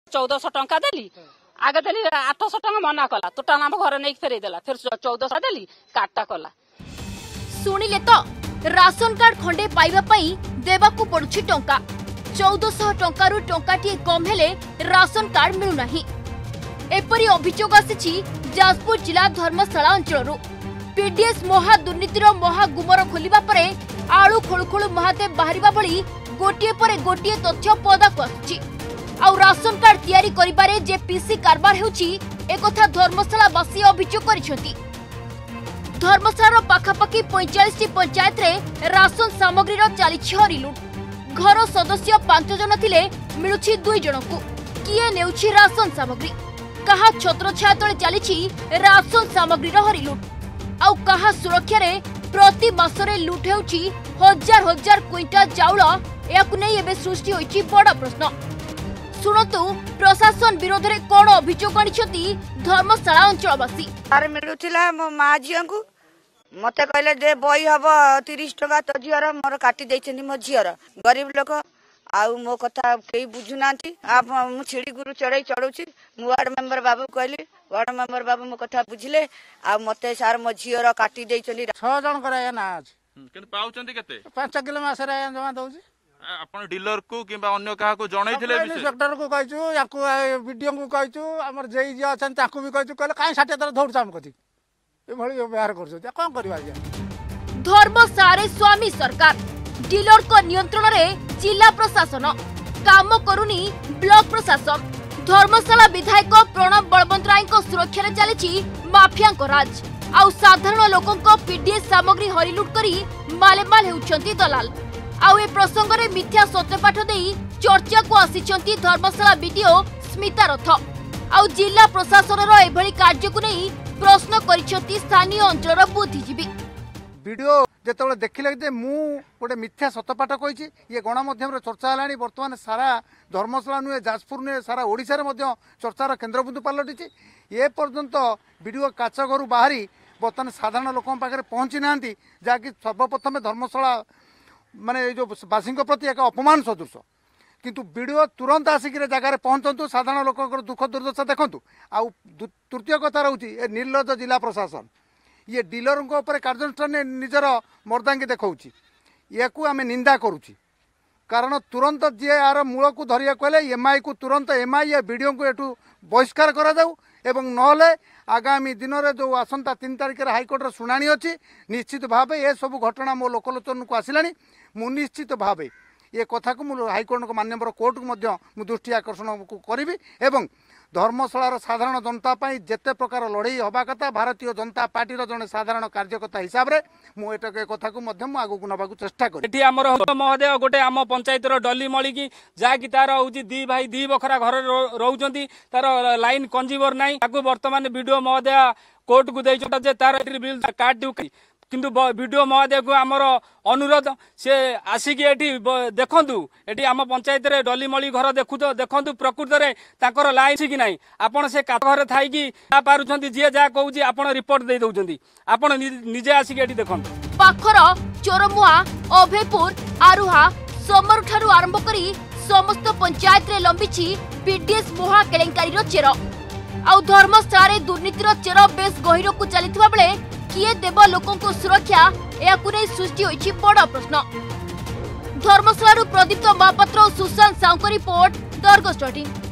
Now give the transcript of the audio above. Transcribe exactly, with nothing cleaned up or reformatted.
चौदह टंका देली आगे देली आठ सौ टंका मना कला तोटा नाम घर नहीं फेरे देला फिर चौदह देली काटा कला। सुनिले तो राशन कार्ड खंडे पाइबा पई देबाकू पड़ुछि टंका चौदह सौ टंकारु टंकाटी कम हेले राशन कार्ड मिलु नाही। एपरी अभियोग आसिछि जाजपुर जिला धर्मशाला अंचलरू। पीडीएस महा दुर्नीतिर महा गुमर खोलिबा परे आळु खोळु खोळु महादेव बाहरिबा भली गोटिए परे गोटिए तथ्य पदाकु आसुछि। आउ राशन कार्ड तैयारी करिबारे जे पीसी कारबार हेउछि एकथा धर्मशालावासी अभियोग करिसेंती। धर्मशालार पाखापाखि पैंतालीस पंचायत रे राशन सामग्री चली हरिलुट। घर सदस्य पांच जन थिले मिलुछि दुई जन को किए नेउछि राशन सामग्री कहा छत्रछाया तले चली राशन सामग्री हरिलुट आउ कहा सुरक्षा रे प्रति मासरे लुट हेउछि हजार हजार क्विंटाल चाउल। याकु नै एबे सृष्टि होइछि बड़ प्रश्न। सुनतु प्रशासन विरोध रे कोन अभियोग आनिछथि धर्मशाला अंचलवासी। तार मिलुथिला मो मा झियो को मते कहले जे बई हबो तीस टका तो झियर मोर काटी दैछनी मो झियर गरीब लोक आउ मो कथा केई बुझुनांती आप मु छिड़ी गुरु चढ़ई चढ़ुची मु वार्ड मेंबर बाबू कहली वार्ड मेंबर बाबू मो कथा बुझिले आ मते सार मो झियर काटी दैछली छह जन कराया ना आज किन पाउचंती केते पाँच किलो मासरे जमा दउची आपण डीलर को किबा अन्य कहा को जणैथिले सेक्टर को कहचू याकू वीडियो को कहचू हमर जेई जे अछन ताकू भी कहचू कहले काई साठे तर धौड़ साम कथि ए भली व्यवहार करछो कोन करबा जे धर्मशाला स्वामी सरकार डीलर को नियंत्रण रे जिला प्रशासन काम करूनी ब्लॉक प्रशासन। धर्मशाला विधायक प्रणव बलवंतराय को सुरक्षा रे चलीछि माफिया को राज आउ साधारण लोकों को पीडीएस सामग्री हरिलुट करी मालेमाल हेउछंती दलाल। आउ ए प्रसंग रे मिथ्या सत्यपाठ देई चर्चा को आसिछंती धर्मशाला वीडियो स्मिता रथ आउ जिला प्रशासन रो एभली कार्य को नै प्रश्न करिछंती स्थानीय अंचल बुद्धिजीवी। वीडियो जेतबेले देखिले जे मु गोटे मिथ्या सत्यपाठ कहिछि ये गणमाध्यम रे चर्चा हलानी वर्तमान सारा धर्मशाला नुहे जाजपुर नुहे सारा ओडिसा रे मध्य चर्चार केन्द्रबिंदु पलटिछि। ए पर्यंत वीडियो काचघरू बाहरी वर्तमान साधारण लोकों पाखे पहुंची नांती जाकि सर्वप्रथम धर्मशाला माने जो बासी प्रति एक अपमान सदृश किंतु वीडियो तुरंत आसिक जगार पहुंचतु साधारण लोक दुख दुर्दशा देखु। आउ तृतीय कथा रोचे ए निर्लज जिला प्रशासन ये डीलर कार्यानुष्ठान निजर मर्दांगी देखा या आम निंदा करुच्ची कारण तुरंत जी यार मूल को धरिया कहले एमआई को तुरंत एमआई या वीडियो को एठू बहिष्कार करा जाऊ एवं नहले आगामी दिन में जो आसंता तीन तारिख हाइकोर्टर शुणाणी अच्छी निश्चित भाव ये सब घटना मो लोकलोचन को आसला मु निश्चित भाव ये कथा को मुझे हाइकोर्ट मान्यवर कोर्ट को मु दृष्टि आकर्षण करी एवं धर्मशालार साधारण जनता जेते प्रकार लड़ई हवा कथा भारतीय जनता पार्टी जड़े साधारण कार्यकर्ता हिसाब से मुझे कथा को आगू नवाक चेष्टा करी। महोदय गोटे आम पंचायत डली मलिकी जहाँकि तार हूँ दी भाई दी बखरा घर रोचे तार लाइन कंज्यूमर ना बर्तमान वीडियो महोदय कोर्ट को दे तार बिल काट किंतु वीडियो महोदय को आमर अनुरोध से आसिक एटी देखंतु एटी आम पंचायत रे डलीमली घर देखु तो देखंतु प्रकृत रे ताकर लाइन कि नाही आपण से कात घर थाई कि आ पारुछंती जे जा कहउची आपण रिपोर्ट दे दउछंती आपण निजे आसिक एटी देखंतु। पाखर चोरमुआ अभयपुर आरुहा सोमरु ठारू आरंभ करी समस्त पंचायत रे लंबिछि पीडीएस मोहा केलेंकारी रो चेर आउ धर्मशाला दुर्नीतिर चेर बेस गहिर को चलिथिबा बेले किए देव लोकों को सुरक्षा या सृष्टि होइछि बड़ प्रश्न। धर्मशाला प्रदीप्त महापात्र और सुशांत साहू रिपोर्ट दर्ग स्टार्टिंग।